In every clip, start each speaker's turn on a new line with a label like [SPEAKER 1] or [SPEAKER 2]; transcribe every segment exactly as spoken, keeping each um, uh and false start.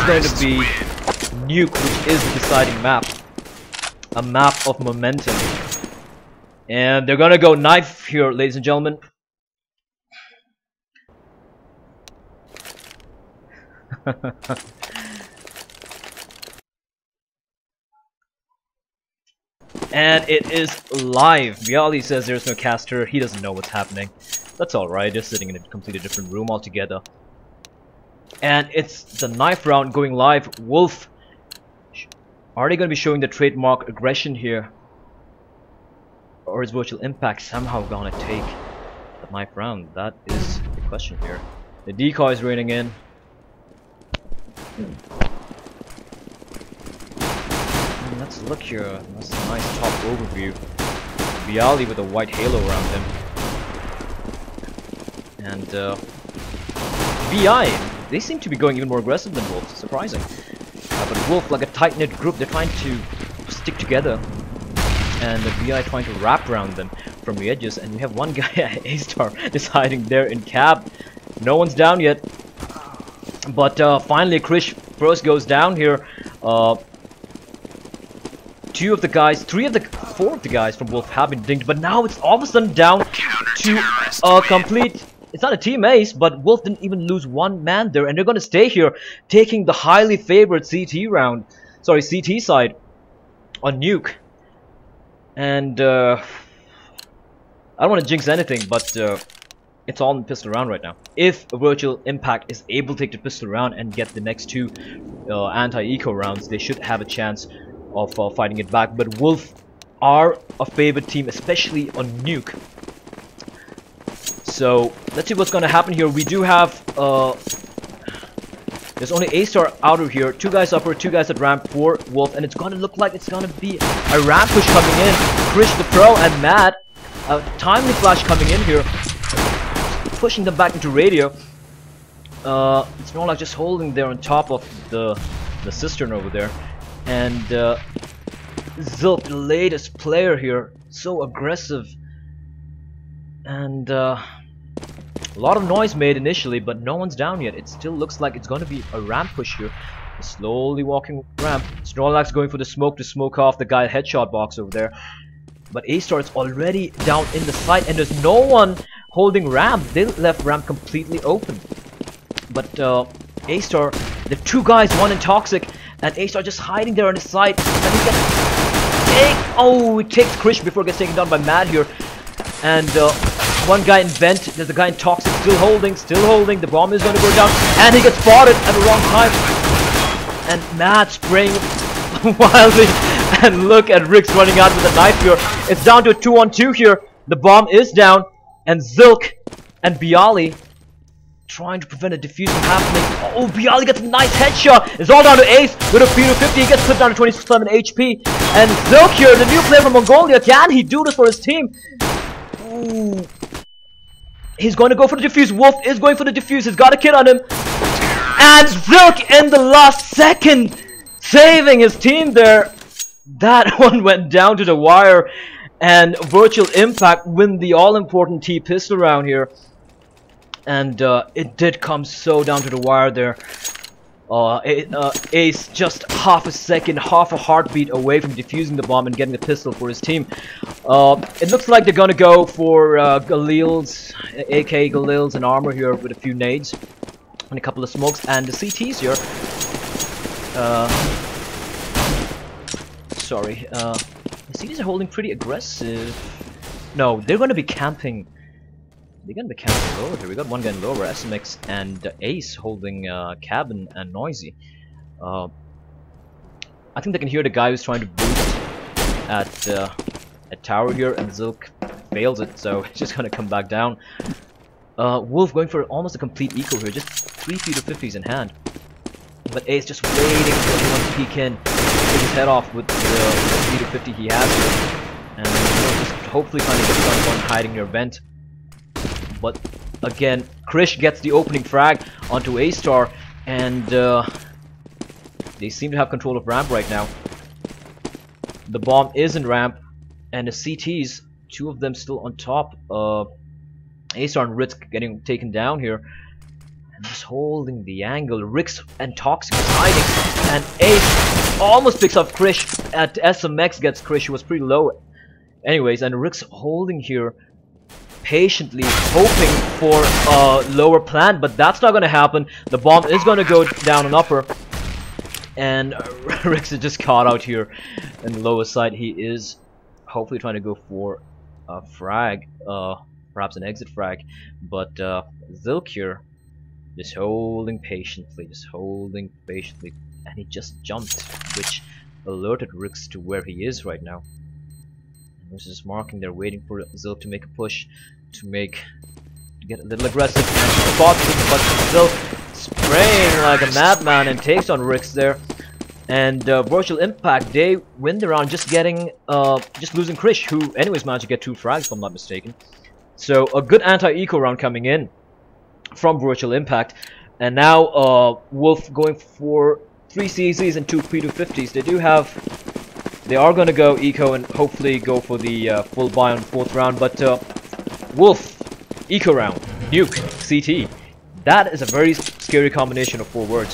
[SPEAKER 1] going to be Nuke, which is the deciding map. A map of momentum. And they're gonna go knife here, ladies and gentlemen. And it is live. Bialy says there's no caster. He doesn't know what's happening. That's alright, they're sitting in a completely different room altogether. And it's the knife round going live. Wolf. Are they going to be showing the trademark aggression here? Or is Virtual Impact somehow gonna take the knife round? That is the question here. The decoy is raining in. And let's look here. That's a nice top overview. Bialy with a white halo around him. And uh, V I, they seem to be going even more aggressive than Wolf. Surprising. Uh, but Wolf, like a tight-knit group, they're trying to stick together. And the V I trying to wrap around them from the edges. And we have one guy, A-Star, just hiding there in cab. No one's down yet. But uh, finally, Krish first goes down here. Uh, two of the guys, three of the, four of the guys from Wolf have been dinged. But now it's all of a sudden down to a complete... It's not a team ace, but Wolf didn't even lose one man there. And they're going to stay here, taking the highly favored C T round. Sorry, C T side on Nuke. And uh, I don't want to jinx anything, but uh, it's all in pistol round right now. If Virtual Impact is able to take the pistol round and get the next two uh, anti-eco rounds, they should have a chance of uh, fighting it back. But Wolf are a favorite team, especially on Nuke. So let's see what's going to happen here. We do have uh, there's only A-Star out of here, two guys upper, two guys at ramp for Wolf, and it's going to look like it's going to be a ramp push coming in. Krish the Pro and Matt, a timely flash coming in here, pushing them back into radio. Uh, it's not like just holding there on top of the the cistern over there, and uh, Zilk, the latest player here, so aggressive, and uh, a lot of noise made initially, but no one's down yet. It still looks like it's going to be a ramp push here. Slowly walking ramp. Snorlax going for the smoke to smoke off the guy headshot box over there. But A-Star is already down in the site, and there's no one holding ramp. They left ramp completely open. But uh, A-Star, the two guys, one in Toxic, and A-Star just hiding there on the site. And he gets take. Oh, it takes Krish before it gets taken down by Matt here. And uh, one guy in Vent, there's a guy in Toxic still holding, still holding. The bomb is going to go down, and he gets spotted at the wrong time. And Matt spraying wildly. And look at Rix running out with a knife here. It's down to a two on two here. The bomb is down, and Zilk and Bialy trying to prevent a diffuse from happening. Oh, Bialy gets a nice headshot. It's all down to Ace with a P two fifty. He gets clipped down to twenty-seven H P. And Zilk here, the new player from Mongolia, can he do this for his team? Ooh. He's going to go for the defuse. Wolf is going for the defuse. He's got a kid on him. And Zilk in the last second, saving his team there. That one went down to the wire. And Virtual Impact win the all-important T pistol round here. And uh, it did come so down to the wire there. Uh, it, uh, Ace just half a second, half a heartbeat away from defusing the bomb and getting the pistol for his team. Uh, it looks like they're gonna go for uh, Galil's, A K Galil's and armor here with a few nades and a couple of smokes, and the C Ts here. Uh, sorry, uh, the C Ts are holding pretty aggressive. No, they're gonna be camping. They're gonna be camping lower here. We got one guy in lower, S M X and uh, Ace holding uh, Cabin and Noisy. Uh, I think they can hear the guy who's trying to boost at uh, at tower here, and Zilk fails it, so it's just gonna come back down. Uh, Wolf going for almost a complete eco here, just three P two fifties in hand. But Ace just waiting for everyone to peek in, take his head off with the P two fifty he has here, and uh, just hopefully kind of get someone hiding near vent. But again, Krish gets the opening frag onto A-Star, and uh, they seem to have control of ramp right now. The bomb is in ramp, and the C Ts, two of them still on top. Uh, A-Star and Ritz getting taken down here, And just holding the angle. Rix and Toxic is hiding. And Ace almost picks up Krish. At S M X gets Krish, who was pretty low. Anyways, and Rix holding here, patiently hoping for a lower plant, but that's not gonna happen. The bomb is gonna go down on upper. And uh, Rix is just caught out here in the lower side. He is hopefully trying to go for a frag, uh, perhaps an exit frag. But uh, Zilk here, just holding patiently, just holding patiently, and he just jumped, which alerted Rix to where he is right now. And Rix is marking there, waiting for Zilk to make a push, to make, to get a little aggressive, and spots him, but Zilk spraying like a madman and takes on Rix there. And uh, Virtual Impact, they win the round, just getting, uh, just losing Krish, who anyways managed to get two frags if I'm not mistaken. So a good anti-eco round coming in from Virtual Impact. And now uh, Wolf going for three C Zs and two P two fifties. They do have, they are going to go eco and hopefully go for the uh, full buy on fourth round. But uh, Wolf, eco round, nuke, C T. That is a very scary combination of four words.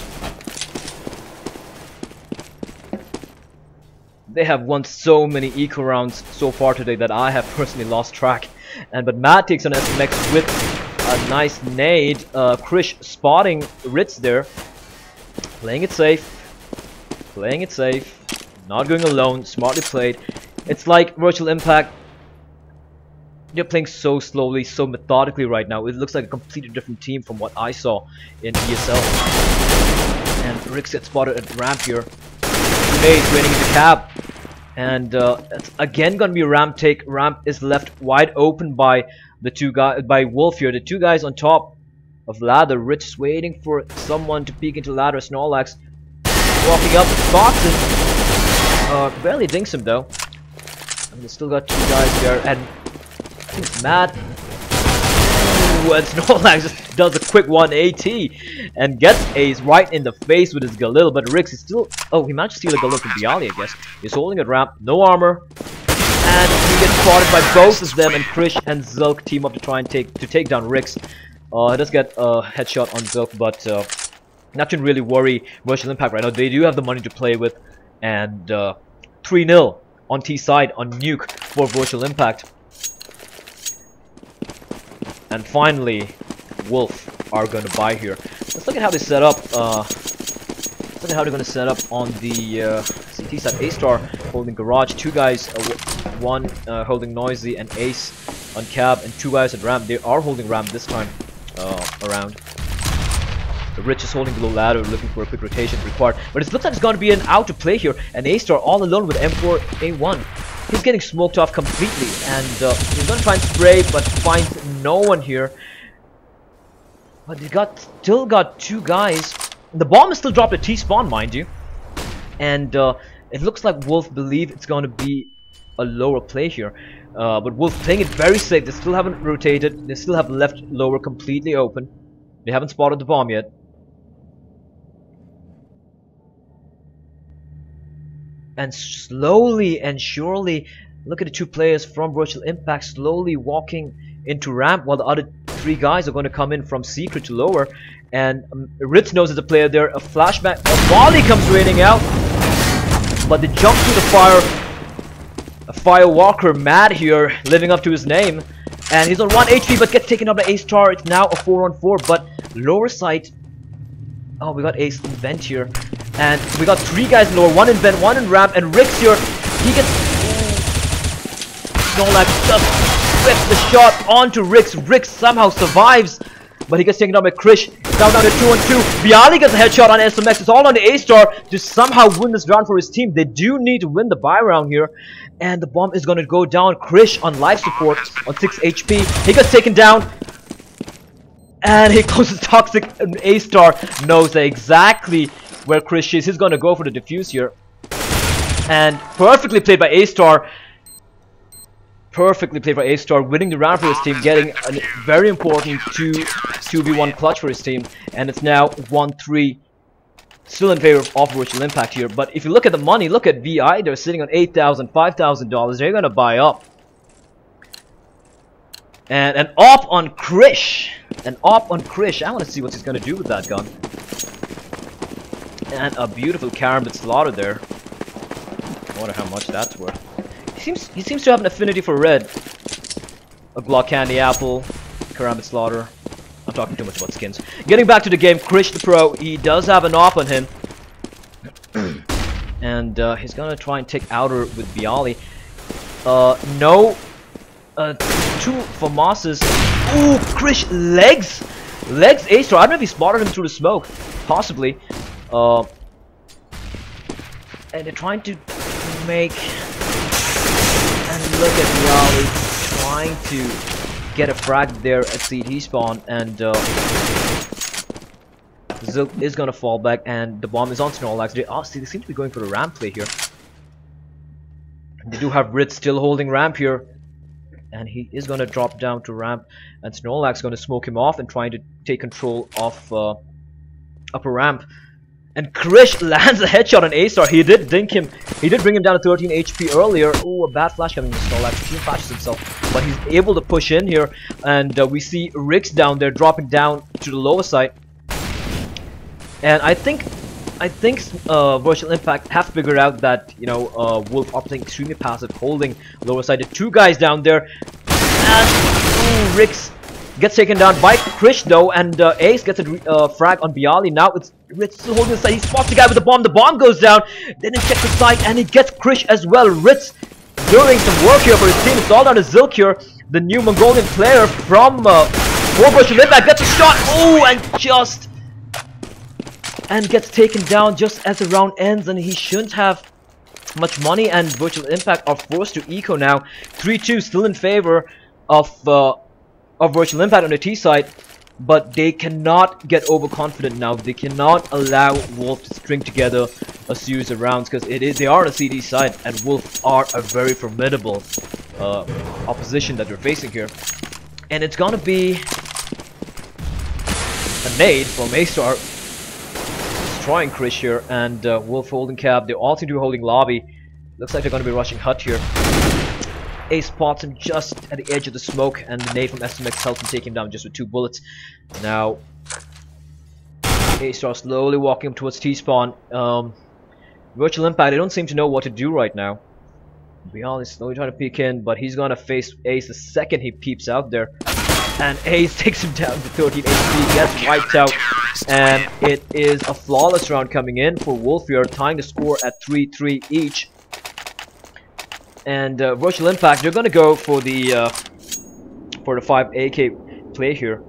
[SPEAKER 1] They have won so many eco rounds so far today that I have personally lost track. And but Matt takes on S M X with a nice nade. Uh, Krish spotting Ritz there, playing it safe, playing it safe, not going alone. Smartly played. It's like Virtual Impact, they're playing so slowly, so methodically right now. It looks like a completely different team from what I saw in E S L. And Rix gets spotted at ramp here. Nades waiting in the cab. And uh, it's again gonna be a ramp take. Ramp is left wide open by the two guys, by Wolf here. The two guys on top of ladder. Rich is waiting for someone to peek into ladder. Snorlax walking up, spots him. Uh, barely dinks him though. And they still got two guys there. And I think it's Matt. Ooh, and Snorlax just does a quick one eighty and gets Ace right in the face with his Galil. But Rix is still. Oh, he managed to steal a Galil from Bialy, I guess. He's holding a ramp, no armor, and he gets spotted by both of them. And Krish and Zilk team up to try and take to take down Rix. Uh, he does get a headshot on Zilk, but uh, not to really worry Virtual Impact right now. They do have the money to play with, and uh, three nil on T side on Nuke for Virtual Impact. And finally, Wolf are going to buy here. Let's look at how they set up. Uh, let's look at how they're going to set up on the uh, C T side. A-Star holding Garage, two guys, uh, one uh, holding Noisy and Ace on Cab, and two guys at Ramp. They are holding Ramp this time uh, around. The Rich is holding below ladder, looking for a quick rotation required. But it looks like it's going to be an out to play here. And A-Star all alone with M four A one. He's getting smoked off completely, and uh, he's going to try and spray, but finds no one here. But they got still got two guys. The bomb is still dropped at T-spawn, mind you. And uh, it looks like Wolf believe it's going to be a lower play here. Uh, but Wolf playing it very safe. They still haven't rotated. They still have left lower completely open. They haven't spotted the bomb yet. And slowly and surely, look at the two players from Virtual Impact slowly walking into ramp, while the other three guys are going to come in from secret to lower. And um, Ritz knows as a player there. A flashback, a volley comes raining out, but they jump through the fire. A Firewalker, Mad here, living up to his name, and he's on one H P but gets taken up by A-Star. It's now a four on four, but lower side. Oh, we got Ace in vent here. And we got three guys in lower, one in vent, one in ramp, and Rix here, he gets... Snorlax just whips the shot onto Rix. Rix somehow survives, but he gets taken down by Krish. It's now down to two on two. Bialy gets a headshot on S M X. It's all on the A-Star to somehow win this round for his team. They do need to win the buy round here. And the bomb is going to go down. Krish on life support on six H P. He gets taken down. And he closes Toxic, and A-Star knows exactly where Krish is. He's going to go for the defuse here. And perfectly played by A-Star. Perfectly played by A-Star, winning the round for his team, getting a very important two v one clutch for his team. And it's now one three. Still in favor of Virtual Impact here. But if you look at the money, look at V I. They're sitting on eight thousand dollars, five thousand dollars. They're going to buy up. And an op on Krish. An op on Krish. I want to see what he's going to do with that gun. And a beautiful Karambit Slaughter there. I wonder how much that's worth. He seems he seems to have an affinity for red. A Glock Candy Apple, Karambit Slaughter. I'm talking too much about skins. Getting back to the game, Krish the Pro, he does have an op on him. And uh, he's gonna try and take outer with Bialy. Uh, no. Uh, two FAMASes. Ooh, Krish legs! Legs A-Star. I don't know if he spotted him through the smoke. Possibly. Uh, and they're trying to make... And look at Bialy trying to get a frag there at C T spawn. And uh, Zilk is gonna fall back, and the bomb is on Snorlax. They, oh, see, they seem to be going for the ramp play here. They do have Ritz still holding ramp here. And he is going to drop down to ramp, and Snorlax going to smoke him off and trying to take control of uh, upper ramp. And Krish lands a headshot on A-Star. He did dink him. He did bring him down to thirteen H P earlier. Ooh, a bad flash coming from Snorlax. He flashes himself, but he's able to push in here. And uh, we see Rix down there dropping down to the lower side. And I think, I think uh, Virtual Impact have figured out that, you know, uh, Wolf are playing extremely passive, holding lower side. The two guys down there, and ooh, Rix gets taken down by Krish though, and uh, Ace gets a uh, frag on Bialy. Now it's Ritz still holding the side. He spots the guy with the bomb. The bomb goes down. Then he checks the side, and he gets Krish as well. Ritz doing some work here for his team. It's all down to Zilk here, the new Mongolian player from uh, Virtual Impact. Gets a shot. Oh, and just. And gets taken down just as the round ends, and he shouldn't have much money, and Virtual Impact are forced to eco now. three two still in favor of uh, of Virtual Impact on the T side, but they cannot get overconfident now. They cannot allow Wolf to string together a series of rounds, because it is they are on the C D side, and Wolf are a very formidable uh, opposition that they're facing here. And it's gonna be a nade from A-Star destroying Krish here, and uh, Wolf holding Cab. They all seem to be holding Lobby. Looks like they're going to be rushing Hut here. Ace spots him just at the edge of the smoke, and the nade from S M X helps him take him down just with two bullets. Now, A-Star slowly walking him towards T-spawn. Um, Virtual Impact, they don't seem to know what to do right now. Bialy is slowly trying to peek in, but he's going to face Ace the second he peeps out there. And Ace takes him down to thirteen H P, gets wiped out, and it is a flawless round coming in for Wolf here, tying the score at three three each. And uh, Virtual Impact, they're gonna go for the uh, for the five A K play here.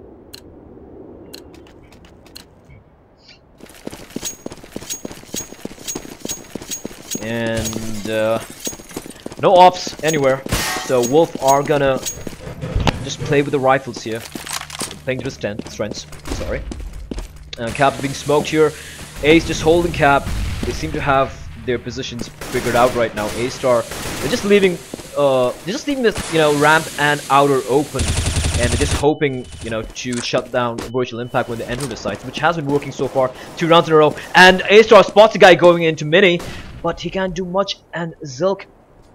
[SPEAKER 1] And uh, no ops anywhere, so Wolf are gonna just play with the rifles here. Playing to the strengths, sorry. Uh, Cap being smoked here. Ace just holding Cap. They seem to have their positions figured out right now. A-Star, they're just leaving, uh, they're just leaving this, you know, ramp and outer open, and they're just hoping, you know, to shut down Virtual Impact when they enter the sites, which has been working so far. Two rounds in a row, and A-Star spots the guy going into mini, but he can't do much, and Zilk.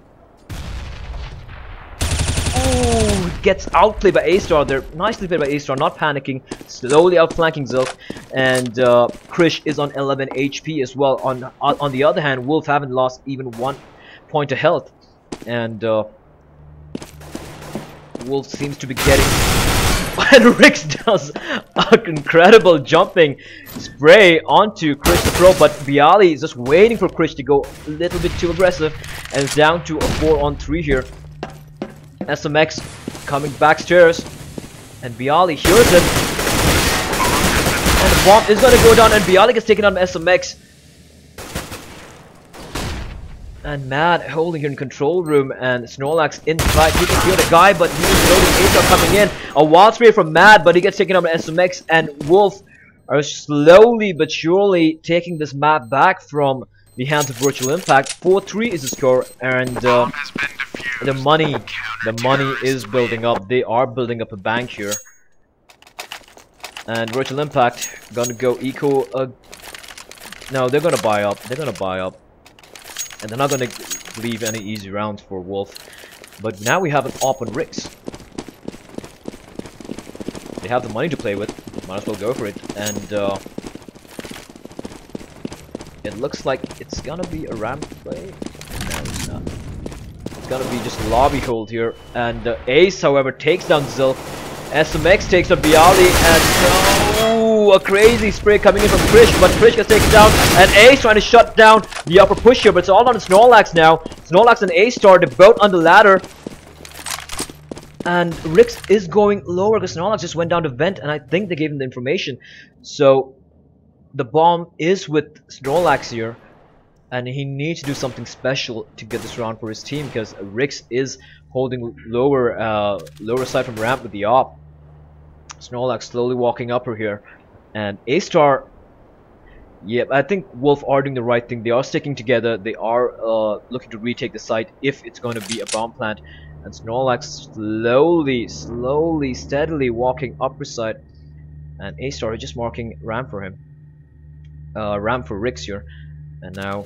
[SPEAKER 1] Ooh, gets outplayed by A-Star there. Nicely played by A-Star, not panicking, slowly outflanking Zilk. And uh, Krish is on eleven H P as well. On on, on the other hand, Wolf haven't lost even one point of health. And uh, Wolf seems to be getting... and Rix does an incredible jumping spray onto Krish the Pro, but Bialy is just waiting for Krish to go a little bit too aggressive. And it's down to a four on three here. S M X coming backstairs, and Bialy hears it, and the bomb is gonna go down, and Bialy gets taken out by S M X. And Mad holding here in control room, and Snorlax inside. He can hear the guy, but he is loading. Ace are coming in. A wild spray from Mad, but he gets taken out by S M X, and Wolf are slowly but surely taking this map back from the hands of Virtual Impact. four three is the score, and uh, the money, the money is building up. They are building up a bank here, and Virtual Impact gonna go eco. Uh, no, they're gonna buy up. They're gonna buy up, and they're not gonna leave any easy rounds for Wolf. But now we have an op on Rix. They they have the money to play with, might as well go for it. And uh, it looks like it's gonna be a ramp play. No, it's not. It's gonna be just a lobby hold here. And uh, Ace, however, takes down Zilk. S M X takes on Bialy, and oh, a crazy spray coming in from Krish, but Krish gets taken down, and Ace trying to shut down the upper push here, but it's all on Snorlax now. Snorlax and A-Star, they're both on the ladder. And Rix is going lower because Snorlax just went down to vent, and I think they gave him the information. So the bomb is with Snorlax here, and he needs to do something special to get this round for his team, because Rix is holding lower uh, lower side from ramp with the op. Snorlax slowly walking upper here, and A-Star, yeah, I think Wolf are doing the right thing. They are sticking together. They are uh, looking to retake the site if it's going to be a bomb plant. And Snorlax slowly, slowly, steadily walking upper side, and A-Star is just marking ramp for him. Uh, ramp for Rix here, and now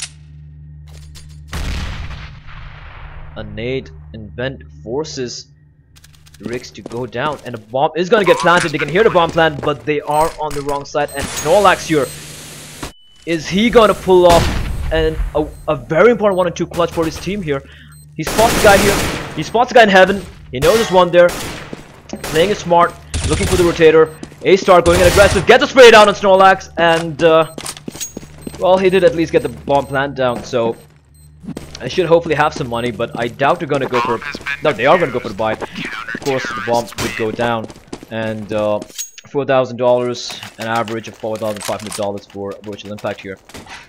[SPEAKER 1] a nade and vent forces Rix to go down, and a bomb is gonna get planted. They can hear the bomb plant, but they are on the wrong side. And Snorlax here, is he gonna pull off an a, a very important one and two clutch for his team here? He spots the guy here. He spots the guy in heaven. He knows there's one there. Playing it smart, looking for the rotator. A-Star going in aggressive, gets a spray down on Snorlax, and uh, well, he did at least get the bomb plant down. So I should hopefully have some money, but I doubt they're gonna go for. No, they are gonna go for the buy. Of course, the bomb would go down, and uh, four thousand dollars, an average of four thousand five hundred dollars for Virtual Impact here.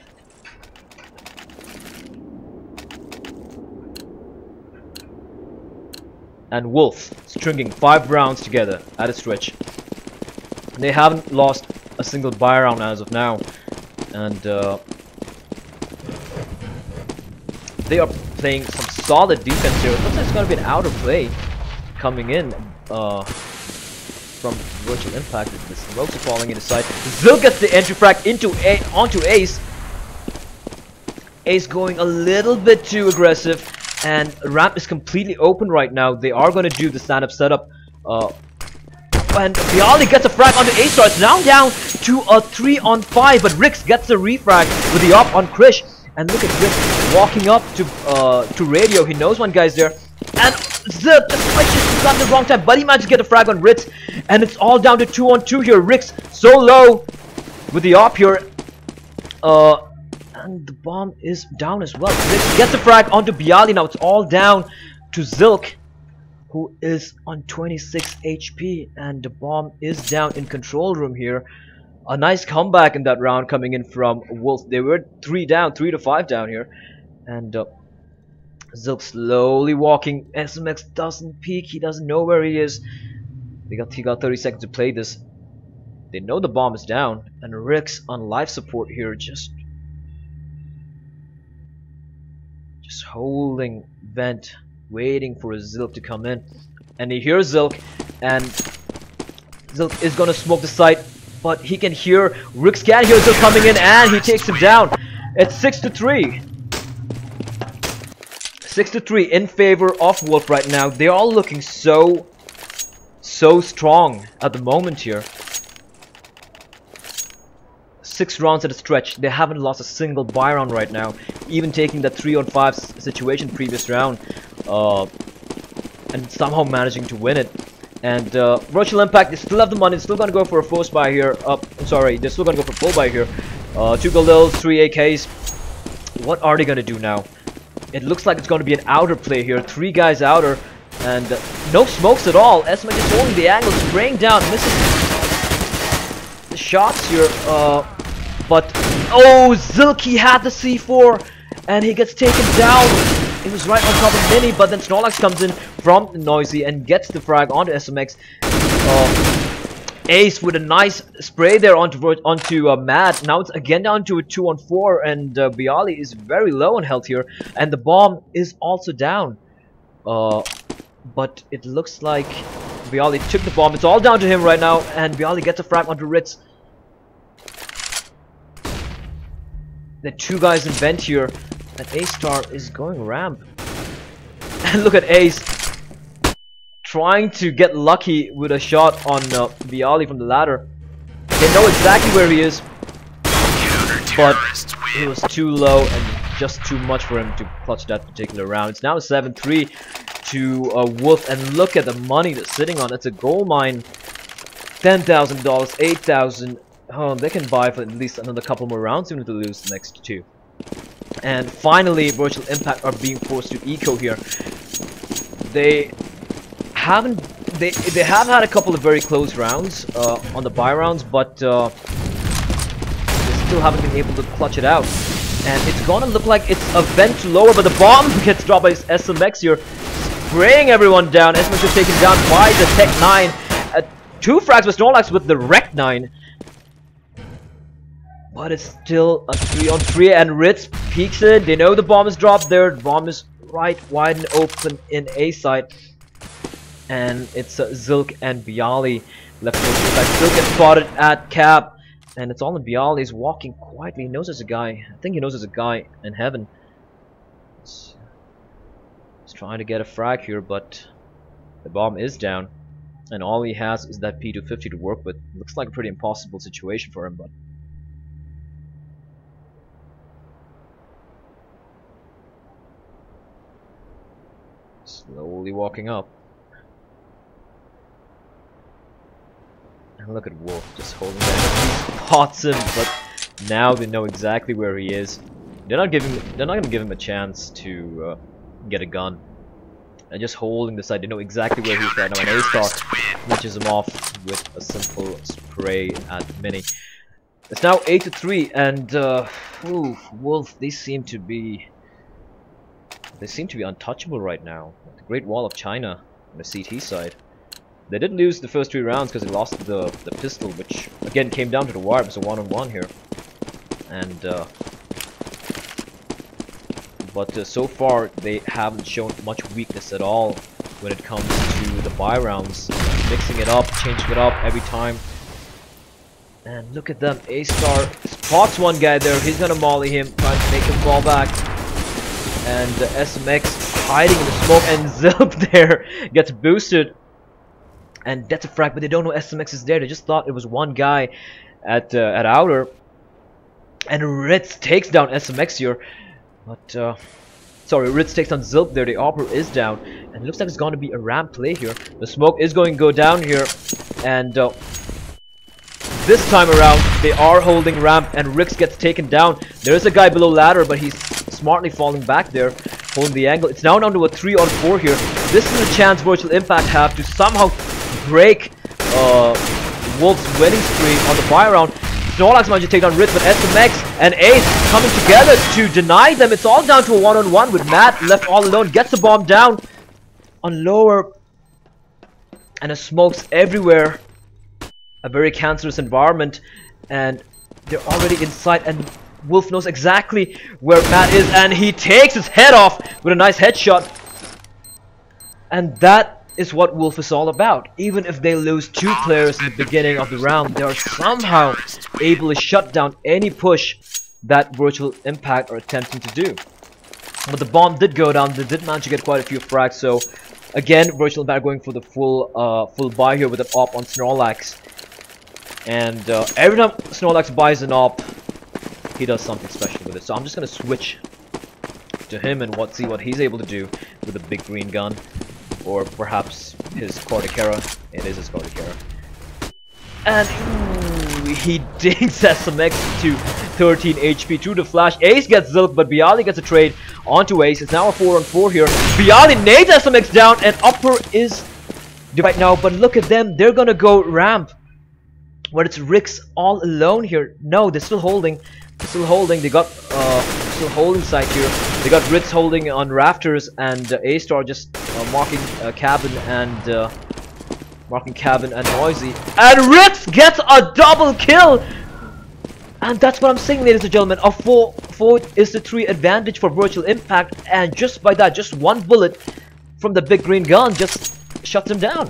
[SPEAKER 1] And Wolf stringing five rounds together at a stretch. They haven't lost a single buy round as of now, and uh, they are playing some solid defense here. It looks like it's going to be an outer play coming in uh, from Virtual Impact. The smokes are falling into sight. Zil gets the entry frag into a onto Ace. Ace going a little bit too aggressive, and ramp is completely open right now. They are going to do the stand-up setup. Uh, and Bialy gets a frag onto A-Star. It's now down to a three on five, but Rix gets the refrag with the up on Krish. And look at Rix walking up to uh, to radio. He knows one guy's there. And Zip just switches. He's got the wrong time, but he managed to get a frag on Rix. And it's all down to two on two here. Rix so low with the op here. Uh, and the bomb is down as well. Rix gets a frag onto Bialy. Now it's all down to Zilk, who is on twenty-six H P, and the bomb is down in control room here. A nice comeback in that round coming in from Wolf. They were three down, three to five down here, and uh, Zilk slowly walking. S M X doesn't peek. He doesn't know where he is. They got he got thirty seconds to play this. They know the bomb is down, and Rix on life support here, just just holding vent, waiting for Zilk to come in. And he hears Zilk, and Zilk is gonna smoke the site, but he can hear Rix can hear Zilk coming in, and he takes him down. It's six to three. Six to three in favor of Wolf right now. They're all looking so so strong at the moment here. Six rounds at a stretch. They haven't lost a single buy round right now, even taking that three on five situation previous round, uh, and somehow managing to win it. And uh, Virtual Impact, they still have the money. They're still gonna go for a force buy here. Uh, I'm sorry, they're still gonna go for full buy here. Uh, two Galils, three A Ks. What are they gonna do now? It looks like it's gonna be an outer play here. Three guys outer, and uh, no smokes at all. S M X is holding the angle, spraying down, misses the shots here. Uh, but oh, Zilk, he had the C four, and he gets taken down. It was right on top of Mini, but then Snorlax comes in from Noisy and gets the frag onto S M X. Uh, Ace with a nice spray there onto onto uh, Mad. Now it's again down to a two on four, and uh, Bialy is very low on health here, and the bomb is also down. Uh, but it looks like Bialy took the bomb. It's all down to him right now, and Bialy gets a frag onto Rix. The two guys in vent here, and A-Star is going ramp. And look at Ace trying to get lucky with a shot on uh, Bialy from the ladder. They know exactly where he is, but it was too low and just too much for him to clutch that particular round. It's now seven three to uh, Wolf, and look at the money that's sitting on. It's a gold mine, ten thousand dollars, eight thousand. Oh, they can buy for at least another couple more rounds even if they lose the next two. And finally, Virtual Impact are being forced to eco here. They haven't. They they have had a couple of very close rounds uh, on the buy rounds, but uh, they still haven't been able to clutch it out. And it's gonna look like it's a vent to lower, but the bomb gets dropped by S M X here, spraying everyone down. S M X is taken down by the Tech nine. Uh, two frags with Snorlax with the Rec nine. But it's still a three on three, and Ritz peeks in. They know the bomb is dropped there. The bomb is right wide and open in A side. And it's uh, Zilk and Bialy left. Zilk gets spotted at Cap. And it's all in Bialy. He's walking quietly. He knows there's a guy. I think he knows there's a guy in heaven. He's, he's trying to get a frag here, but the bomb is down. And all he has is that P two fifty to work with. Looks like a pretty impossible situation for him, but... slowly walking up. And look at Wolf just holding that. He spots him, but now they know exactly where he is. They're not giving. They're not gonna give him a chance to uh, get a gun. They're just holding the side. They know exactly where he's right now. And A-Star switches him off with a simple spray at Mini. It's now eight to three, and uh, ooh, Wolf. They seem to be. They seem to be untouchable right now. The Great Wall of China on the C T side. They didn't lose the first three rounds because they lost the the pistol, which again came down to the wire. It was a one-on-one here, and uh, but uh, so far they haven't shown much weakness at all when it comes to the buy rounds, mixing it up, changing it up every time. And look at them. A-Star spots one guy there. He's gonna molly him, trying to make him fall back. And uh, S M X hiding in the smoke, and Zilk there gets boosted. And that's a frag, but they don't know S M X is there. They just thought it was one guy at uh, at outer. And Ritz takes down S M X here. But, uh, sorry, Ritz takes down Zilk there. The Opera is down. And it looks like it's going to be a ramp play here. The smoke is going to go down here. And uh, this time around, they are holding ramp. And Rix gets taken down. There is a guy below ladder, but he's smartly falling back there, holding the angle. It's now down to a three on four here. This is a chance Virtual Impact have to somehow break uh, Wolf's winning streak on the buy round. Snorlax managed to take down Ritz, but S M X and Ace coming together to deny them. It's all down to a one-on-one with Matt left all alone. Gets the bomb down on lower, and the smokes everywhere. A very cancerous environment, and they're already inside, and Wolf knows exactly where Matt is, and he takes his head off with a nice headshot. And that is what Wolf is all about. Even if they lose two players in the beginning of the round, they are somehow able to shut down any push that Virtual Impact are attempting to do. But the bomb did go down. They did manage to get quite a few frags. So again, Virtual Impact going for the full uh, full buy here with an op on Snorlax. And uh, every time Snorlax buys an op, he does something special with it. So I'm just gonna switch to him and what see what he's able to do with a big green gun, or perhaps his Corticera. It is his Corticera, and ooh, he dings S M X to thirteen H P through the flash. Ace gets Zilk, but Bialy gets a trade onto Ace. It's now a four on four here. Bialy nades S M X down, and Upper is right now. But look at them; they're gonna go ramp. Where it's Rix all alone here. No, they're still holding. They're still holding. They got uh, still holding side here. They got Ritz holding on rafters, and uh, A-Star just uh, marking uh, cabin and uh, marking cabin and noisy. And Ritz gets a double kill. And that's what I'm saying, ladies and gentlemen. A four four is the three advantage for Virtual Impact, and just by that, just one bullet from the big green gun just shuts him down.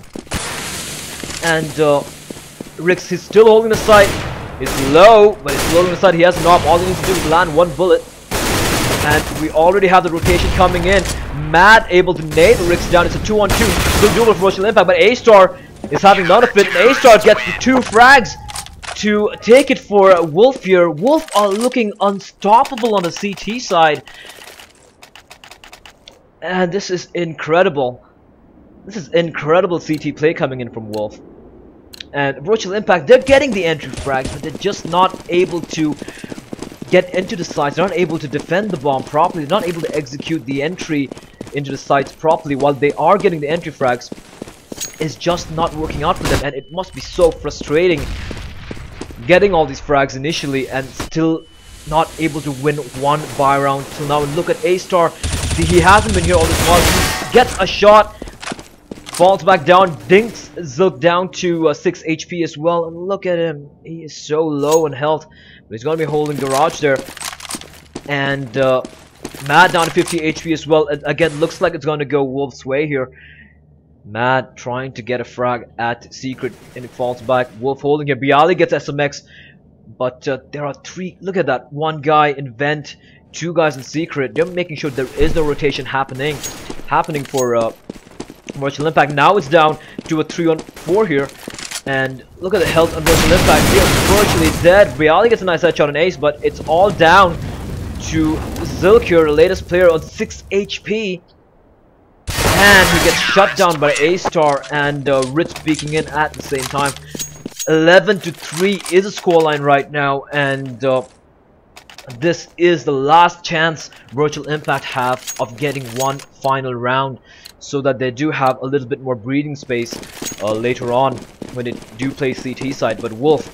[SPEAKER 1] And uh, Rix, he's still holding the side. He's low, but he's still holding the side. He has an op. All he needs to do is land one bullet. And we already have the rotation coming in. Mad able to nade Rix down. It's a two on two. Still doable for Virtual Impact, but A-Star is having none of it. And A-Star gets the two frags to take it for Wolf here. Wolf are looking unstoppable on the C T side. And this is incredible. This is incredible C T play coming in from Wolf. And Virtual Impact, they're getting the entry frags, but they're just not able to get into the sites. They're not able to defend the bomb properly. They're not able to execute the entry into the sites properly. While they are getting the entry frags, it's just not working out for them. And it must be so frustrating getting all these frags initially and still not able to win one buy round till now. And look at A-Star. He hasn't been here all this while. He gets a shot, falls back down, dinks Zilk down to uh, six H P as well. And look at him. He is so low in health. But he's going to be holding Garage there. And uh, Mad down to fifty H P as well. And again, looks like it's going to go Wolf's way here. Mad trying to get a frag at Secret, and it falls back. Wolf holding here. Bialy gets S M X. But uh, there are three. Look at that. One guy in Vent. Two guys in Secret. They're making sure there is no rotation happening. Happening for uh, Virtual Impact. Now it's down to a three on four here. And look at the health on Virtual Impact. He is virtually dead. Bialy gets a nice headshot on Ace, but it's all down to Zilk here, the latest player on six H P. And he gets shut down by A-Star and uh, Ritz peeking in at the same time. eleven to three is a scoreline right now, and uh, this is the last chance Virtual Impact have of getting one final round, so that they do have a little bit more breathing space uh, later on when they do play C T side. But Wolf,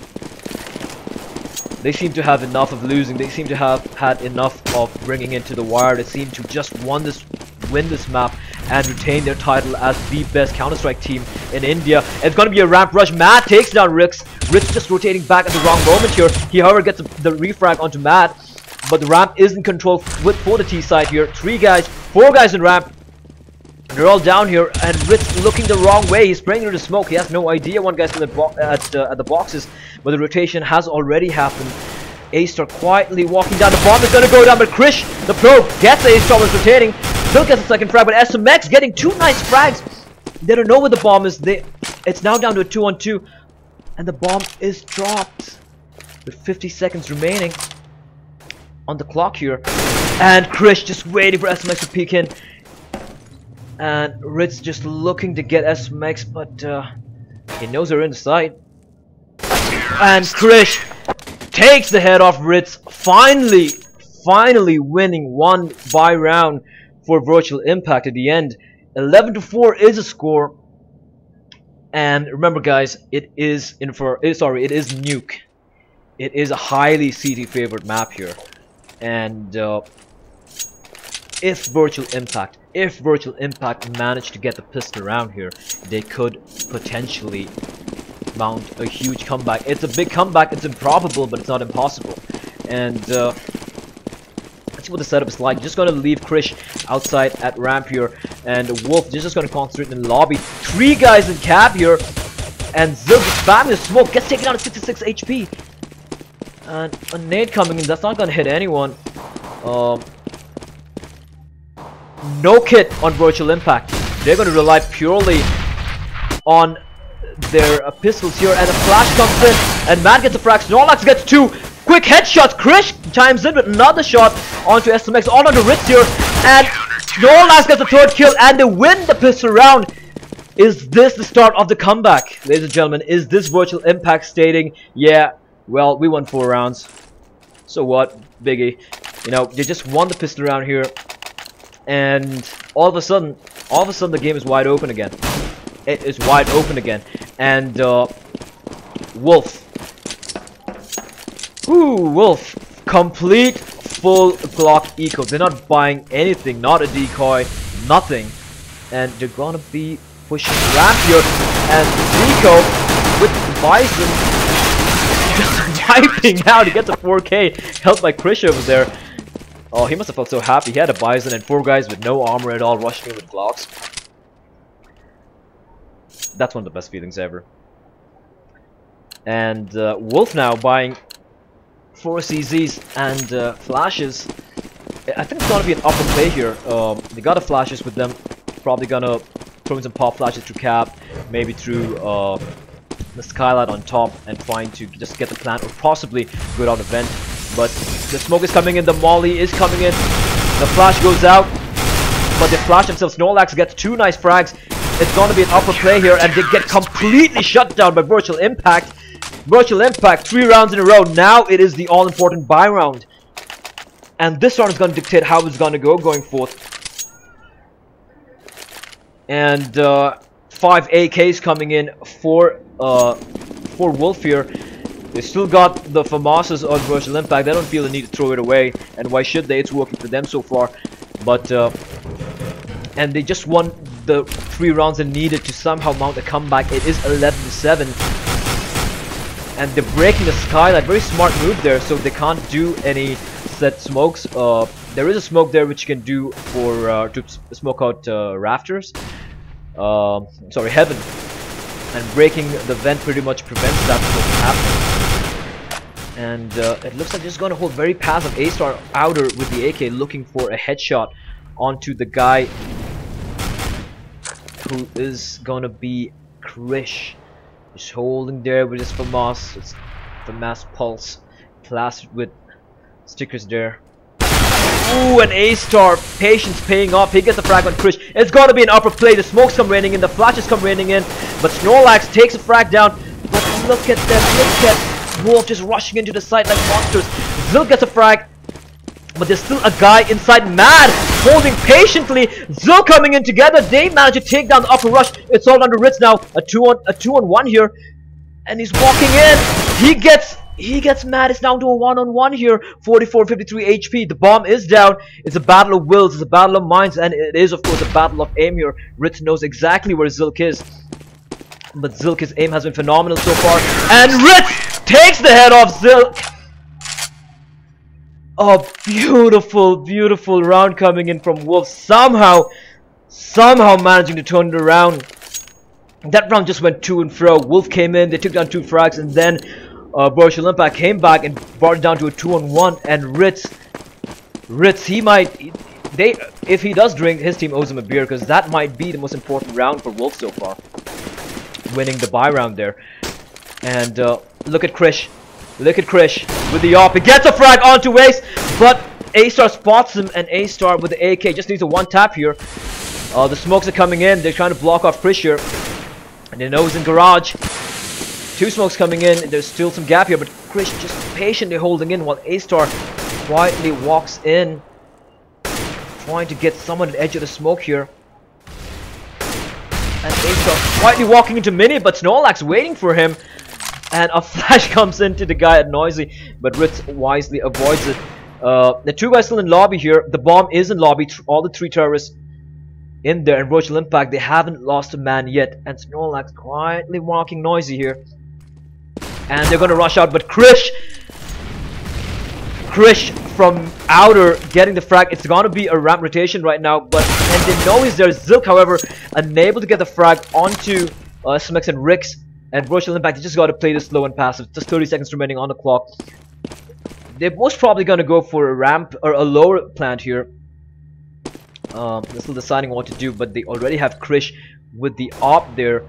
[SPEAKER 1] they seem to have enough of losing. They seem to have had enough of bringing it to the wire. They seem to just won this, win this map and retain their title as the best Counter-Strike team in India. It's going to be a ramp rush. Mad takes down Rix. Rix just rotating back at the wrong moment here. He, however, gets the refrag onto Mad, but the ramp is in control with for the T side here. Three guys, four guys in ramp. They're all down here, and Ritz looking the wrong way. He's spraying into the smoke. He has no idea one guy's in the bo at, uh, at the boxes, but the rotation has already happened. A-Star quietly walking down. The bomb is going to go down, but Krish, the pro, gets A-Star was rotating. Still gets a second frag, but S M X getting two nice frags. They don't know where the bomb is. They, it's now down to a two on two, and the bomb is dropped with fifty seconds remaining on the clock here. And Krish just waiting for S M X to peek in. And Ritz just looking to get S M X, but uh, he knows they're in the sight. And Krish takes the head off Ritz, finally, finally winning one buy round for Virtual Impact at the end. eleven to four is a score. And remember, guys, it is in for eh, sorry, it is Nuke. It is a highly C T favored map here, and uh, if Virtual Impact, if Virtual Impact managed to get the pistol around here, they could potentially mount a huge comeback. It's a big comeback. It's improbable, but it's not impossible. And uh, let's see what the setup is like. Just going to leave Krish outside at ramp here, and Wolf is just going to concentrate in the lobby. Three guys in cab here, and Zilk is spamming the smoke. Gets taken out at sixty-six H P. And a nade coming in. That's not going to hit anyone. Um, no kit on Virtual Impact. They're going to rely purely on their uh, pistols here, and a flash comes in, and Mad gets a frag. Snorlax gets two quick headshots. Krish chimes in with another shot onto S M X, all onto Ritz here, and Snorlax gets the third kill, and they win the pistol round. Is this the start of the comeback, ladies and gentlemen? Is this Virtual Impact stating, yeah, well, we won four rounds, so what, biggie? You know, they just won the pistol round here, and all of a sudden, all of a sudden the game is wide open again. It is wide open again, and uh, Wolf, ooh, Wolf, complete full Glock eco. They're not buying anything, not a decoy, nothing, and they're gonna be pushing ramp here, and Zico with the Bison just wiping out. He gets a four K, helped by Krish over there. Oh, he must have felt so happy. He had a Bison and four guys with no armor at all rushing in with Glocks. That's one of the best feelings ever. And uh, Wolf now buying four C Zs and uh, flashes. I think it's gonna be an upper play here. Um, they got the flashes with them. Probably gonna throw in some pop flashes through cap, maybe through uh, the skylight on top, and trying to just get the plant, or possibly go down the vent. But the smoke is coming in, the molly is coming in, the flash goes out, but they flash themselves. Snorlax gets two nice frags. It's gonna be an upper play here, and they get completely shut down by Virtual Impact. Virtual Impact, three rounds in a row. Now it is the all-important buy round. And this round is going to dictate how it's going to go going forth. And uh, five A Ks coming in for uh, for Wolf here. They still got the FAMASas on Virtual Impact. They don't feel the need to throw it away. And why should they? It's working for them so far. But uh, and they just won the three rounds they needed to somehow mount a comeback. It is eleven to seven. And they're breaking the skylight. Very smart move there. So they can't do any set smokes. Uh, there is a smoke there which you can do for uh, to smoke out uh, rafters. Uh, sorry, heaven. And breaking the vent pretty much prevents that from happening. And uh, it looks like they're just going to hold very passive. A-Star outer with the A K looking for a headshot onto the guy who is going to be Krish. He's holding there with his FAMAS. It's FAMAS Pulse plastered with stickers there. Ooh, an A-Star. Patience paying off. He gets the frag on Krish. It's got to be an upper play. The smokes come raining in. The flashes come raining in. But Snorlax takes a frag down. But look at them. Look at Wolf just rushing into the site like monsters. Zil gets a frag. But there's still a guy inside. Mad holding patiently. Zil coming in together. They manage to take down the upper rush. It's all under Ritz now. A two on a two on one here. And he's walking in. He gets He gets mad. It's down to a one-on-one here. forty-four fifty-three H P. The bomb is down. It's a battle of wills. It's a battle of minds. And it is, of course, a battle of aim here. Ritz knows exactly where Zilk is. But Zilk's aim has been phenomenal so far. And Ritz takes the head off Zilk. Oh, beautiful, beautiful round coming in from Wolf. Somehow, somehow managing to turn it around. That round just went to and fro. Wolf came in. They took down two frags. And then Uh, Virtual Impact came back and brought it down to a two on one, and Ritz, Ritz, he might, they, if he does drink, his team owes him a beer, because that might be the most important round for Wolf so far, winning the buy round there. And uh, look at Krish, look at Krish with the op, he gets a frag onto Ace, but A-Star spots him, and A-Star with the A K just needs a one tap here. Uh, the smokes are coming in, they're trying to block off Krish here, and they know he's in garage. Two smokes coming in, there's still some gap here, but Krish just patiently holding in while A-Star quietly walks in, trying to get someone at the edge of the smoke here. And A-Star quietly walking into Mini, but Snorlax waiting for him. And a flash comes into the guy at Noisy, but Ritz wisely avoids it. Uh, the two guys still in lobby here. The bomb is in lobby, all the three terrorists in there, and Virtual Impact, they haven't lost a man yet. And Snorlax quietly walking Noisy here. And they're going to rush out, but Krish, Krish from outer getting the frag. It's going to be a ramp rotation right now, but and they know he's there. Zilk, however, unable to get the frag onto uh, S M X and Rix, and Virtual Impact. They just got to play this slow and passive. Just thirty seconds remaining on the clock. They're most probably going to go for a ramp or a lower plant here. Um, they're still deciding what to do, but they already have Krish with the op there.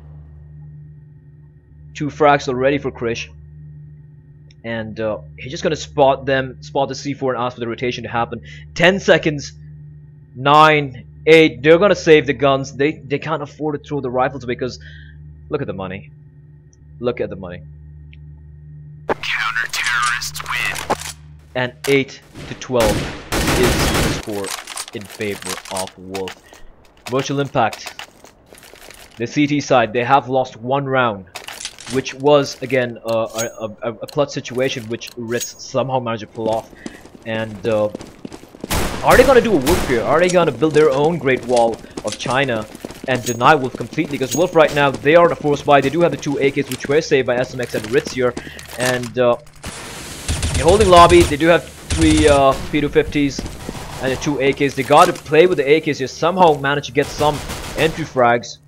[SPEAKER 1] Two frags already for Krish, and uh, he's just gonna spot them, spot the C four, and ask for the rotation to happen. Ten seconds, nine, eight. They're gonna save the guns. They they can't afford to throw the rifles because look at the money. Look at the money.
[SPEAKER 2] Counter-terrorists win.
[SPEAKER 1] And eight to twelve is the score in favor of Wolf. Virtual Impact. The C T side, they have lost one round, which was again uh, a, a, a clutch situation which Ritz somehow managed to pull off. And uh, are they gonna do a Wolf here? Are they gonna build their own Great Wall of China and deny Wolf completely? Because Wolf right now, they are the force buy. They do have the two A Ks which were saved by S M X and Ritz here, and uh, they're holding lobby. They do have three uh, P two fifties and the two A Ks. They got to play with the A Ks here. Somehow manage to get some entry frags.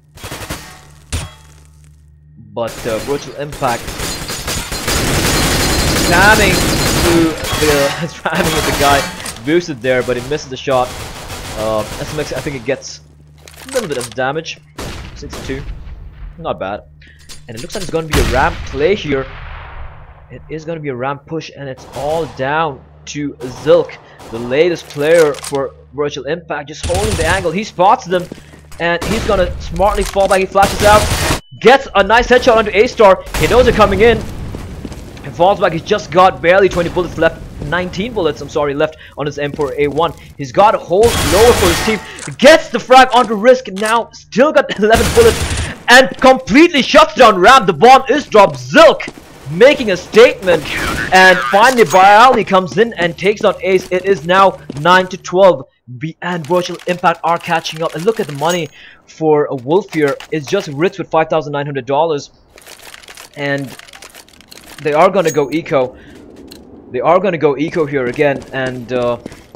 [SPEAKER 1] But uh, Virtual Impact spamming through the spamming with the guy boosted there, but he misses the shot. Uh, S M X, I think it gets a little bit of damage. sixty-two. Not bad. And it looks like it's going to be a ramp play here. It is going to be a ramp push, and it's all down to Zilk, the latest player for Virtual Impact, just holding the angle. He spots them, and he's going to smartly fall back. He flashes out, gets a nice headshot onto A-Star. He knows they're coming in. He falls back. He's just got barely twenty bullets left. nineteen bullets, I'm sorry, left on his M four A one. He's got a hold lower for his team. Gets the frag onto Risk. Now still got eleven bullets and completely shuts down Ram. The bomb is dropped. Zilk making a statement, and finally Bialy comes in and takes on Ace. It is now nine to twelve, B and Virtual Impact are catching up. And look at the money for a Wolf here. It's just Ritz with five thousand nine hundred dollars, and they are going to go eco. They are going to go eco here again, and uh,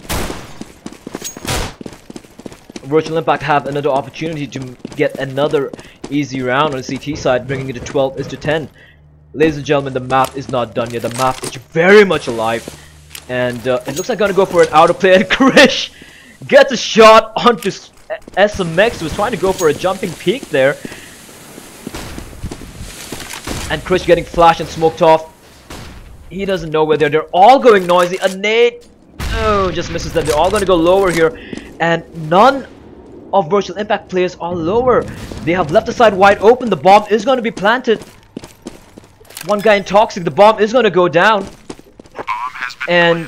[SPEAKER 1] Virtual Impact have another opportunity to get another easy round on the C T side, bringing it to twelve is to ten. Ladies and gentlemen, the map is not done yet. The map is very much alive, and uh, it looks like going to go for an outer play. And Krish gets a shot onto S M X, who was trying to go for a jumping peek there, and Krish getting flashed and smoked off. He doesn't know where they're. They're all going noisy. A nade, oh, just misses them. They're all going to go lower here, and none of Virtual Impact players are lower. They have left the side wide open. The bomb is going to be planted. One guy in Toxic. The bomb is going to go down, and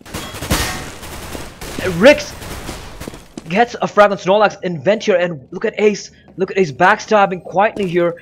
[SPEAKER 1] Rix gets a frag on Snorlax in vent here. And look at Ace. Look at Ace backstabbing quietly here.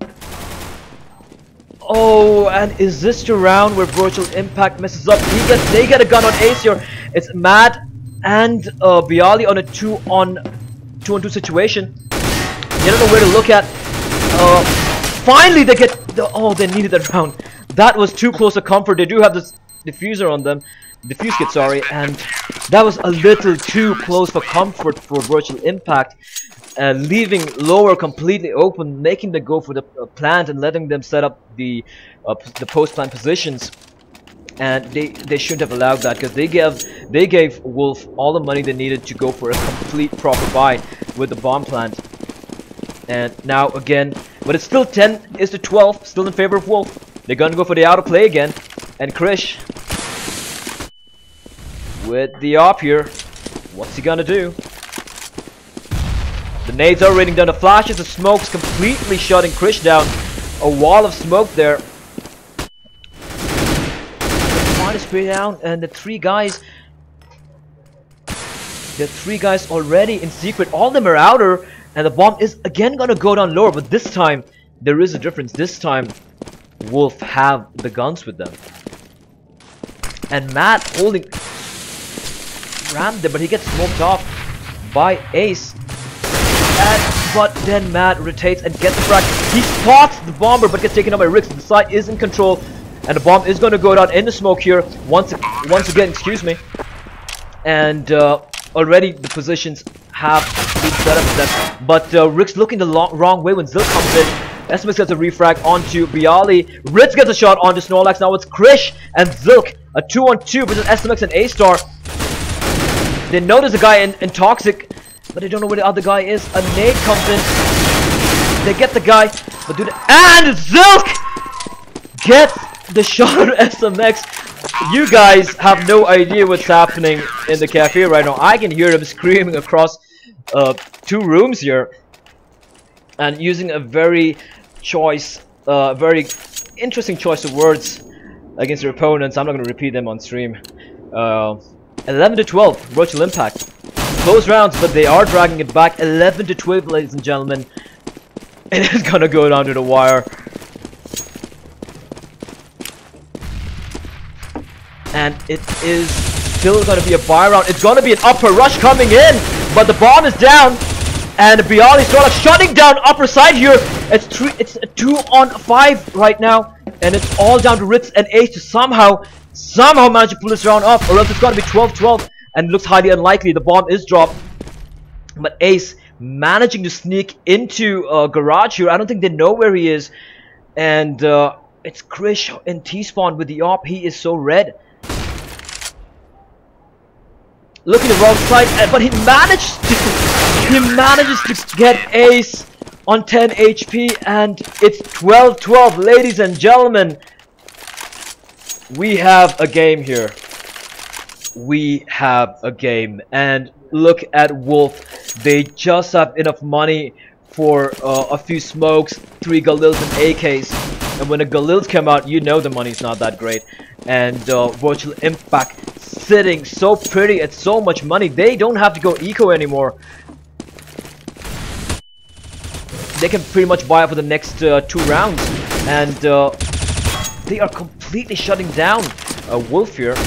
[SPEAKER 1] Oh, and is this the round where Virtual Impact messes up? He gets, they get a gun on Ace here. It's Matt and uh, Bialy on a two on two on two situation. They don't know where to look at. Uh, finally, they get the. Oh, they needed that round. That was too close to comfort. They do have this diffuser on them, diffuse kit, sorry, and that was a little too close for comfort for Virtual Impact. Uh, leaving lower completely open, making them go for the uh, plant and letting them set up the uh, the post plant positions, and they they shouldn't have allowed that, because they gave they gave Wolf all the money they needed to go for a complete proper buy with the bomb plant. And now again, but it's still ten is to twelve, still in favor of Wolf. They're gonna go for the outer play again, and Krish with the op here. What's he gonna do? The nades are raining down, the flashes, the smoke's completely shutting Krish down. A wall of smoke there. Trying to spray down, and the three guys, the three guys already in secret. All of them are outer, and the bomb is again gonna go down lower. But this time, there is a difference. This time, Wolf have the guns with them, and Matt holding rammed there, but he gets smoked off by Ace. And, but then Matt rotates and gets the frag. He spots the bomber, but gets taken out by Rix. The side is in control, and the bomb is going to go down in the smoke here once once again, excuse me. And uh, already the positions have been set up for them, but uh, Rix looking the long, wrong way when Zilk comes in. S M X gets a refrag onto Bialy. Ritz gets a shot onto Snorlax. Now it's Krish and Zilk, a two on two versus S M X and A-Star. They notice a guy in, in Toxic, but they don't know where the other guy is. A nade comes in. They get the guy, but do the and Zilk gets the shot on S M X. You guys have no idea what's happening in the cafe right now. I can hear them screaming across uh, two rooms here, and using a very choice, uh, very interesting choice of words against their opponents. I'm not going to repeat them on stream. Uh, eleven to twelve, Virtual Impact. Close rounds, but they are dragging it back. eleven to twelve, ladies and gentlemen. It is gonna go down to the wire. And it is still gonna be a buy round. It's gonna be an upper rush coming in, but the bomb is down. And Bialy Snorlax shutting down upper side here. It's three. It's a two on five right now, and it's all down to Ritz and Ace to somehow, somehow manage to pull this round off, or else it's gonna be twelve twelve. And it looks highly unlikely. The bomb is dropped, but Ace managing to sneak into uh, garage here. I don't think they know where he is, and uh, it's Krish in T-spawn with the op. He is so red. looking the wrong side, uh, but he managed to he manages to get ace on ten H P, and it's twelve twelve, ladies and gentlemen. We have a game here. We have a game, and look at Wolf. They just have enough money for uh, a few smokes, three Galils and A Ks, and when the Galils come out, you know the money's not that great. And uh, Virtual Impact sitting so pretty at so much money. They don't have to go eco anymore. They can pretty much buy up for the next uh, two rounds, and uh, they are completely shutting down uh, Wolf here.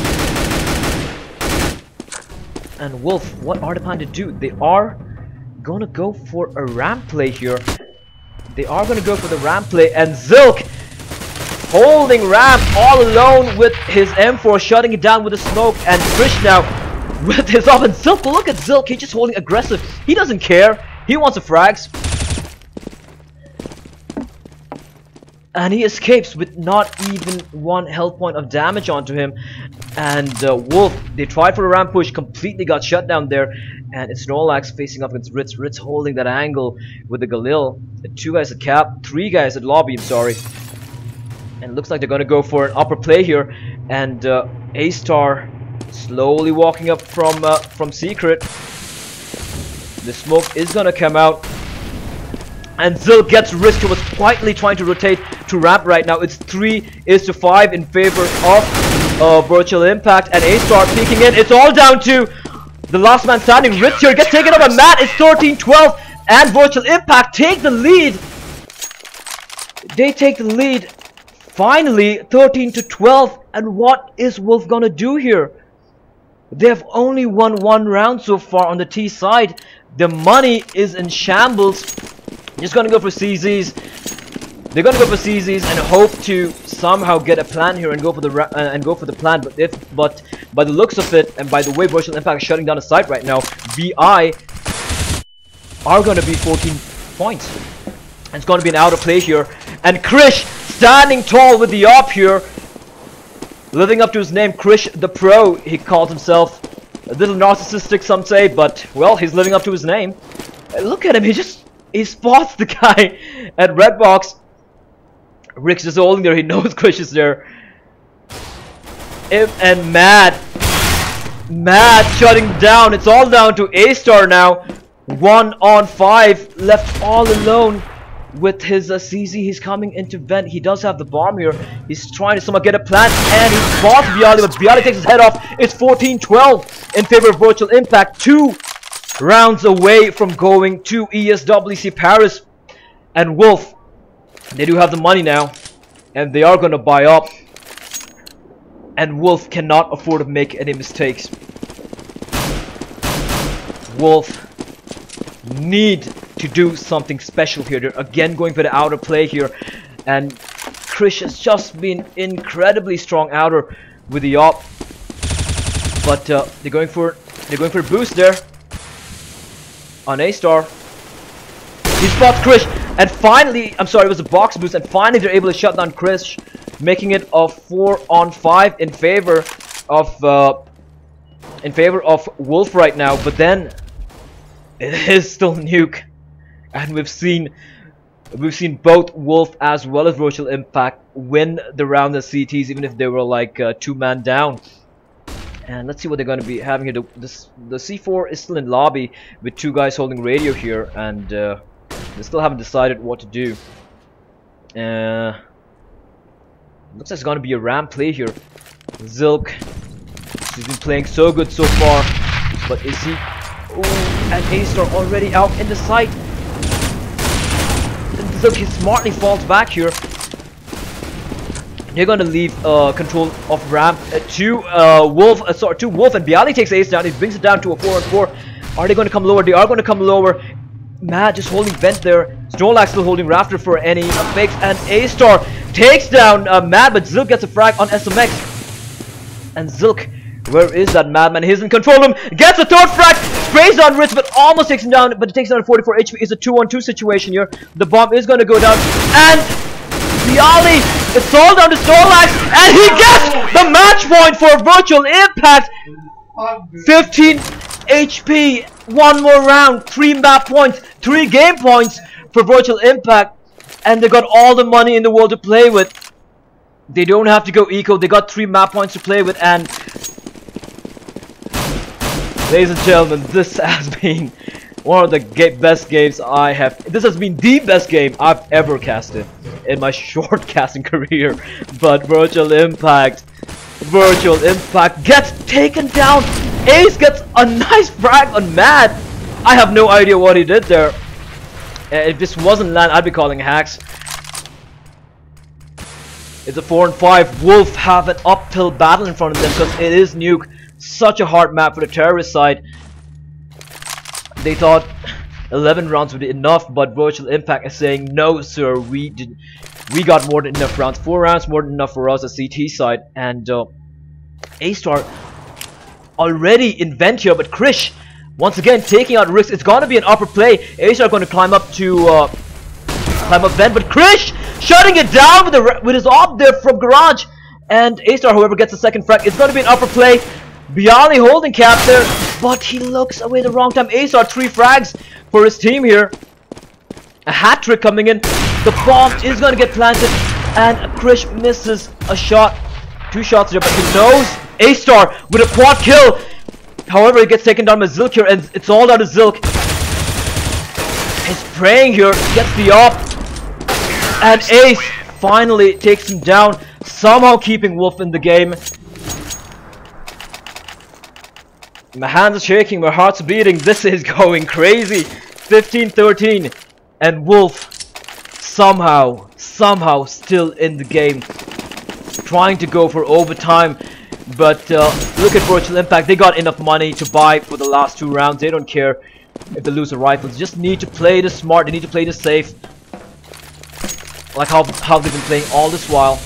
[SPEAKER 1] And Wolf, what are they planning to do? They are gonna go for a ramp play here. They are gonna go for the ramp play, and Zilk holding ramp all alone with his M four, shutting it down with a smoke, and Krish now with his up. And Zilk, look at Zilk, he's just holding aggressive. He doesn't care. He wants the frags. And he escapes with not even one health point of damage onto him. And uh, Wolf, they tried for a ramp push, completely got shut down there. And it's Snorlax facing up against Ritz. Ritz holding that angle with the Galil. The two guys at cap, three guys at lobby, I'm sorry. And it looks like they're going to go for an upper play here. And uh, A-Star slowly walking up from, uh, from Secret. The smoke is going to come out. And Zil gets Risk, who was quietly trying to rotate to ramp right now. It's three is to five in favor of uh, Virtual Impact, and A-Star peeking in. It's all down to the last man standing. Risk here gets taken up by Matt. It's thirteen twelve, and Virtual Impact take the lead. They take the lead. Finally, thirteen to twelve. And what is Wolf gonna do here? They have only won one round so far on the T side. The money is in shambles. Just gonna go for C Zs. They're gonna go for C Zs and hope to somehow get a plan here and go for the ra uh, and go for the plan. But if but by the looks of it and by the way Virtual Impact is shutting down the site right now, V I are gonna be fourteen points. And it's gonna be an out of play here. And Krish standing tall with the op here, living up to his name, Krish the Pro. He calls himself a little narcissistic, some say, but well, he's living up to his name. And look at him, he just he spots the guy at red box. Rick's just holding there. He knows Krish is there. If, and Matt, Matt shutting down. It's all down to A-Star now. One on five, left all alone with his uh, C Z. He's coming into vent. He does have the bomb here. He's trying to somehow get a plant, and he spots Bialy, but Bialy takes his head off. It's fourteen twelve in favor of Virtual Impact. Two rounds away from going to E S W C Paris. And Wolf, they do have the money now, and they are going to buy up. And Wolf cannot afford to make any mistakes. Wolf need to do something special here. They're again going for the outer play here, and Krish has just been incredibly strong outer with the op. But uh, they're going for they're going for a boost there on A-Star. He spots Krish, and finally, I'm sorry, it was a box boost, and finally they're able to shut down Krish, making it a four on five in favor of uh, in favor of Wolf right now. But then it is still Nuke, and we've seen we've seen both Wolf as well as Virtual Impact win the round of C Ts, even if they were like uh, two man down. And let's see what they're going to be having here. The, this, the C four is still in lobby with two guys holding radio here, and uh, they still haven't decided what to do. Uh, looks like it's going to be a ramp play here. Zilk, he's been playing so good so far, but is he? Oh, and A-Star already out in the site. Zilk, he smartly falls back here. They're going to leave uh, control of ramp uh, to uh, Wolf. Uh, sorry, to Wolf, and Bialy takes Ace down. He brings it down to a four on four. Are they going to come lower? They are going to come lower. Matt just holding vent there. Snorlax still holding Rafter for any uh, fakes, and A-Star takes down uh, Matt, but Zilk gets a frag on S M X. And Zilk, where is that madman? He's in control of him. Gets a third frag. Sprays on Ritz, but almost takes him down. But it takes down forty-four H P. It's a two on two situation here. The bomb is going to go down, and Bialy, it's all down to Snorlax, and he gets the match point for Virtual Impact. fifteen H P, one more round, three map points, three game points for Virtual Impact, and they got all the money in the world to play with. They don't have to go eco, they got three map points to play with, and ladies and gentlemen, this has been one of the ga best games I have. This has been the best game I've ever casted in my short casting career. But Virtual Impact, Virtual Impact gets taken down. Ace gets a nice frag on Mad. I have no idea what he did there. Uh, if this wasn't land, I'd be calling hacks. It's a four and five. Wolf have an uphill battle in front of them because it is Nuke. Such a hard map for the terrorist side. They thought eleven rounds would be enough, but Virtual Impact is saying no, sir. We did, we got more than enough rounds. Four rounds more than enough for us, the C T side. And uh, A-Star already in vent here, but Krish once again taking out risks. It's gonna be an upper play. A-Star going to climb up to uh, climb up vent, but Krish shutting it down with the with his op there from garage. And A-Star, however, gets a second frag. It's going to be an upper play. Bialy holding cap there, but he looks away the wrong time. A-Star three frags for his team here. A hat trick coming in. The bomb is going to get planted, and Krish misses a shot. Two shots there, but he knows A-Star with a quad kill. However, he gets taken down by Zilk here, and it's all out of Zilk. He's praying here, gets the op, and Ace finally takes him down, somehow keeping Wolf in the game. My hands are shaking, my heart's beating. This is going crazy. fifteen thirteen, and Wolf somehow, somehow still in the game, trying to go for overtime. But uh, look at Virtual Impact. They got enough money to buy for the last two rounds. They don't care if they lose the rifles. They just need to play this smart. They need to play this safe, like how how they've been playing all this while.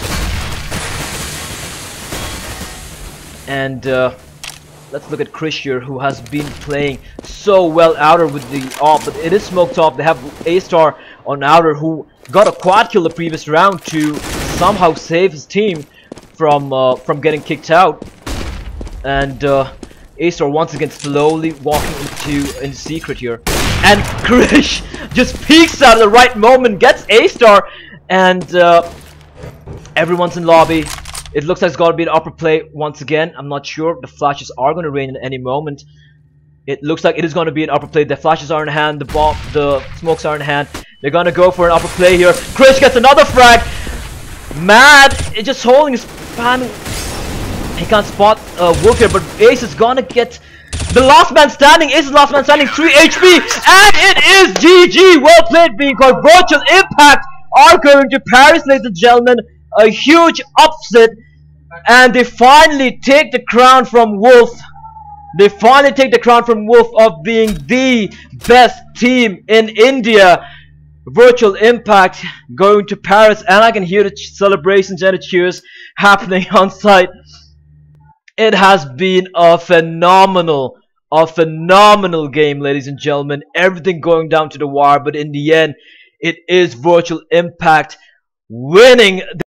[SPEAKER 1] And uh, let's look at Krish here, who has been playing so well outer with the op, but it is smoked off. They have A-Star on outer, who got a quad kill the previous round to somehow save his team from uh, from getting kicked out. And uh, A-Star once again slowly walking into in secret here, and Krish just peeks out at the right moment, gets A-Star, and uh, everyone's in lobby. It looks like it's got to be an upper play once again. I'm not sure. The flashes are going to rain at any moment. It looks like it is going to be an upper play. The flashes are in hand. The bomb, the smokes are in hand. They're going to go for an upper play here. Krish gets another frag. Mad, it's just holding his pan. He can't spot uh, Wolf here, but Ace is going to get the last man standing. Ace is the last man standing. three H P, and it is G G. Well played, being called. Virtual Impact are going to Paris, ladies and gentlemen. A huge upset, and they finally take the crown from Wolf. They finally take the crown from Wolf of being the best team in India. Virtual Impact going to Paris, and I can hear the celebrations and the cheers happening on site. It has been a phenomenal, a phenomenal game, ladies and gentlemen. Everything going down to the wire, but in the end, it is Virtual Impact winning.